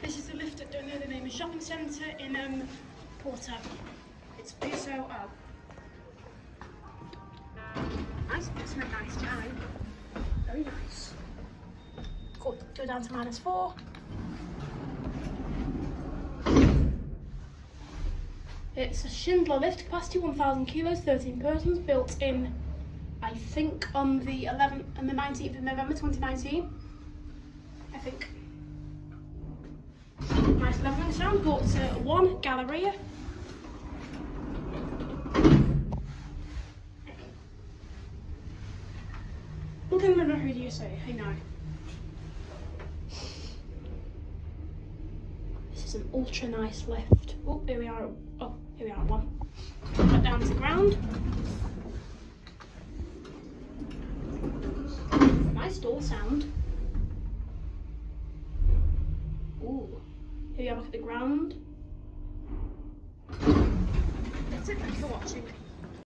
This is the lift at, don't know the name, a shopping centre in Porto. It's Porto. Nice, it's a nice time. Very nice. Go down to -4. It's a Schindler lift, capacity 1,000 kilos, 13 persons, built in, I think, on the 19th of November 2019. I think. Nice levelling sound. Brought to 1 Galleria. Look at the who do you say? I know. This is an ultra nice lift. Oh, here we are. Oh, here we are at 1. Put down to the ground. Nice door sound. Ooh. Here we have a look at the ground. That's it, thanks for watching.